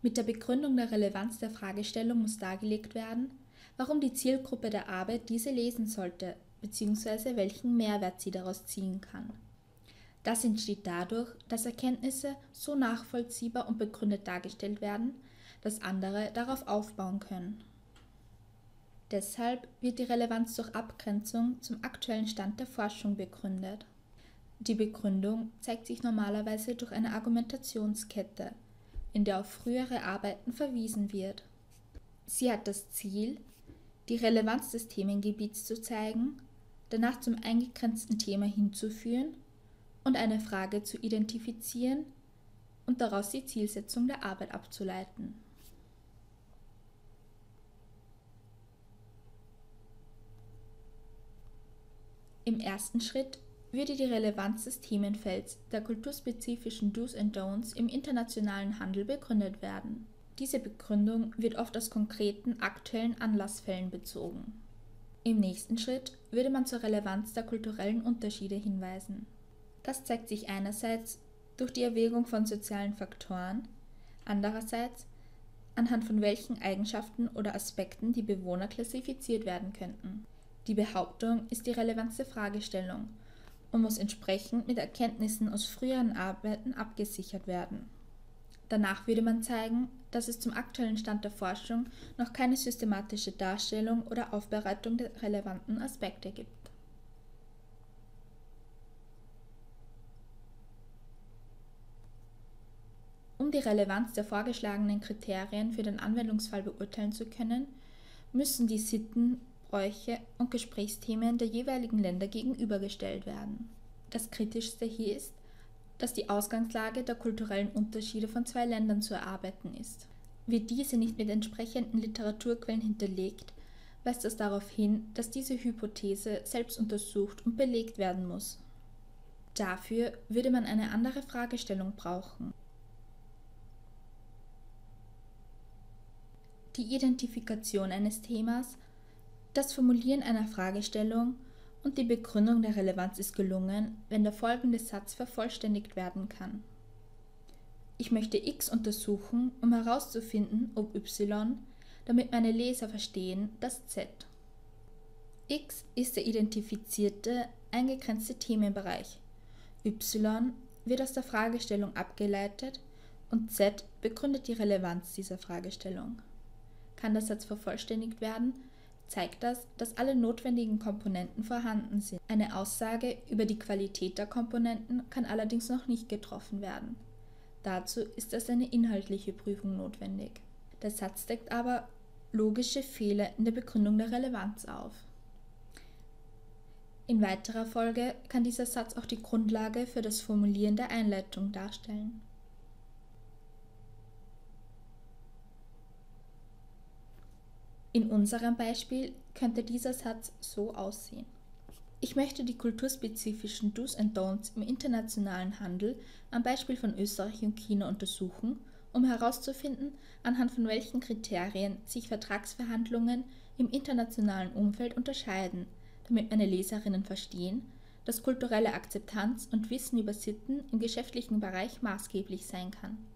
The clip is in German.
Mit der Begründung der Relevanz der Fragestellung muss dargelegt werden, warum die Zielgruppe der Arbeit diese lesen sollte bzw. welchen Mehrwert sie daraus ziehen kann. Das entsteht dadurch, dass Erkenntnisse so nachvollziehbar und begründet dargestellt werden, dass andere darauf aufbauen können. Deshalb wird die Relevanz durch Abgrenzung zum aktuellen Stand der Forschung begründet. Die Begründung zeigt sich normalerweise durch eine Argumentationskette, in der auf frühere Arbeiten verwiesen wird. Sie hat das Ziel, die Relevanz des Themengebiets zu zeigen, danach zum eingegrenzten Thema hinzuführen und eine Frage zu identifizieren und daraus die Zielsetzung der Arbeit abzuleiten. Im ersten Schritt würde die Relevanz des Themenfelds der kulturspezifischen Do's and Don'ts im internationalen Handel begründet werden. Diese Begründung wird oft aus konkreten, aktuellen Anlassfällen bezogen. Im nächsten Schritt würde man zur Relevanz der kulturellen Unterschiede hinweisen. Das zeigt sich einerseits durch die Erwägung von sozialen Faktoren, andererseits anhand von welchen Eigenschaften oder Aspekten die Bewohner klassifiziert werden könnten. Die Behauptung ist die Relevanz der Fragestellung und muss entsprechend mit Erkenntnissen aus früheren Arbeiten abgesichert werden. Danach würde man zeigen, dass es zum aktuellen Stand der Forschung noch keine systematische Darstellung oder Aufbereitung der relevanten Aspekte gibt. Um die Relevanz der vorgeschlagenen Kriterien für den Anwendungsfall beurteilen zu können, müssen die Sitten, Bräuche und Gesprächsthemen der jeweiligen Länder gegenübergestellt werden. Das Kritischste hier ist, dass die Ausgangslage der kulturellen Unterschiede von zwei Ländern zu erarbeiten ist. Wird diese nicht mit entsprechenden Literaturquellen hinterlegt, weist das darauf hin, dass diese Hypothese selbst untersucht und belegt werden muss. Dafür würde man eine andere Fragestellung brauchen. Die Identifikation eines Themas, das Formulieren einer Fragestellung und die Begründung der Relevanz ist gelungen, wenn der folgende Satz vervollständigt werden kann. Ich möchte X untersuchen, um herauszufinden, ob Y, damit meine Leser verstehen, das Z. X ist der identifizierte, eingegrenzte Themenbereich. Y wird aus der Fragestellung abgeleitet und Z begründet die Relevanz dieser Fragestellung. Kann der Satz vervollständigt werden, zeigt das, dass alle notwendigen Komponenten vorhanden sind. Eine Aussage über die Qualität der Komponenten kann allerdings noch nicht getroffen werden. Dazu ist erst eine inhaltliche Prüfung notwendig. Der Satz deckt aber logische Fehler in der Begründung der Relevanz auf. In weiterer Folge kann dieser Satz auch die Grundlage für das Formulieren der Einleitung darstellen. In unserem Beispiel könnte dieser Satz so aussehen. Ich möchte die kulturspezifischen Do's and Don'ts im internationalen Handel am Beispiel von Österreich und China untersuchen, um herauszufinden, anhand von welchen Kriterien sich Vertragsverhandlungen im internationalen Umfeld unterscheiden, damit meine Leserinnen verstehen, dass kulturelle Akzeptanz und Wissen über Sitten im geschäftlichen Bereich maßgeblich sein kann.